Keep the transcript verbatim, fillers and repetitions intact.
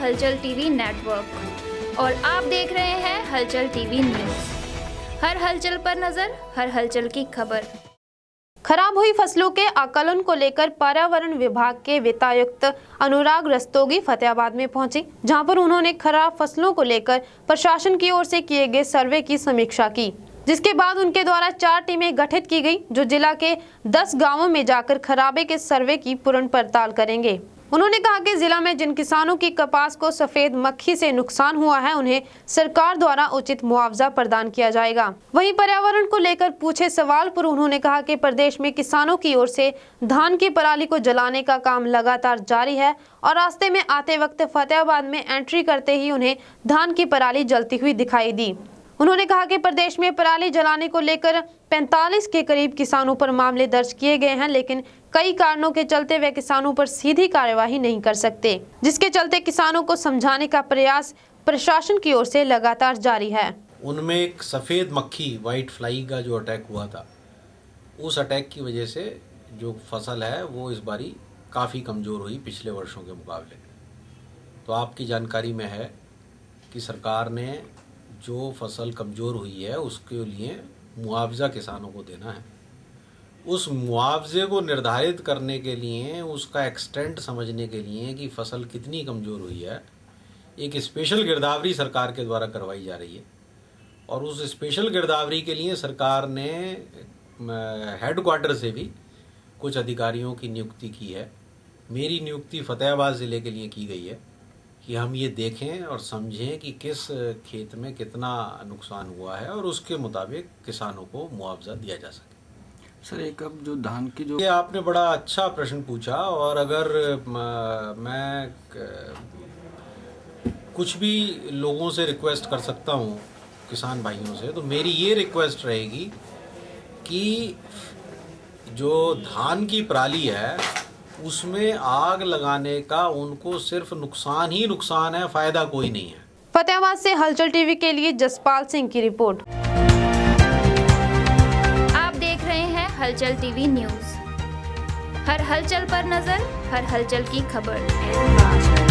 हलचल TV network और आप देख रहे हैं हलचल टीवी न्यूज़। हर हलचल पर नजर, हर हलचल की खबर। खराब हुई फसलों के आकलन को लेकर पर्यावरण विभाग के वित्तायुक्त अनुराग रस्तोगी फतेहाबाद में पहुंचे, जहां पर उन्होंने खराब फसलों को लेकर प्रशासन की ओर से किए गए सर्वे की समीक्षा की, जिसके बाद उनके द्वारा चार टीमें गठित की गई, जो जिला के दस गांवों में जाकर खराबे के सर्वे की पूर्ण पड़ताल करेंगे। उन्होंने कहा कि जिला में जिन किसानों की कपास को सफेद मक्खी से नुकसान हुआ है, उन्हें सरकार द्वारा उचित मुआवजा प्रदान किया जाएगा। वहीं पर्यावरण को लेकर पूछे सवाल पर उन्होंने कहा कि प्रदेश में किसानों की ओर से धान की पराली को जलाने का काम लगातार जारी है और रास्ते में आते वक्त फतेहाबाद में एंट्री करते ही उन्हें धान की पराली जलती हुई दिखाई दी। उन्होंने कहा कि प्रदेश में पराली जलाने को लेकर पैंतालीस के करीब किसानों पर मामले दर्ज किए गए हैं, लेकिन कई कारणों के चलते वे किसानों पर सीधी कार्यवाही नहीं कर सकते, जिसके चलते किसानों को समझाने का प्रयास प्रशासन की ओर से लगातार जारी है। उनमें एक सफ़ेद मक्खी व्हाइट फ्लाई का जो अटैक हुआ था, उस अटैक की वजह से जो फसल है वो इस बारी काफ़ी कमज़ोर हुई पिछले वर्षों के मुकाबले। तो आपकी जानकारी में है कि सरकार ने जो फसल कमज़ोर हुई है उसके लिए मुआवजा किसानों को देना है। उस मुआवजे को निर्धारित करने के लिए, उसका एक्सटेंट समझने के लिए कि फसल कितनी कमज़ोर हुई है, एक स्पेशल गिरदावरी सरकार के द्वारा करवाई जा रही है। और उस स्पेशल गिरदावरी के लिए सरकार ने हेड क्वार्टर से भी कुछ अधिकारियों की नियुक्ति की है। मेरी नियुक्ति फतेहाबाद ज़िले के लिए की गई है कि हम ये देखें और समझें कि किस खेत में कितना नुकसान हुआ है और उसके मुताबिक किसानों को मुआवजा दिया जा सके। सर, एक अब जो धान की जो ये आपने बड़ा अच्छा प्रश्न पूछा, और अगर मैं कुछ भी लोगों से रिक्वेस्ट कर सकता हूँ, किसान भाइयों से, तो मेरी ये रिक्वेस्ट रहेगी कि जो धान की पराली है उसमें आग लगाने का उनको सिर्फ नुकसान ही नुकसान है, फायदा कोई नहीं है। फतेहाबाद से हलचल टीवी के लिए जसपाल सिंह की रिपोर्ट। आप देख रहे हैं हलचल टीवी न्यूज़। हर हलचल पर नजर, हर हलचल की खबर।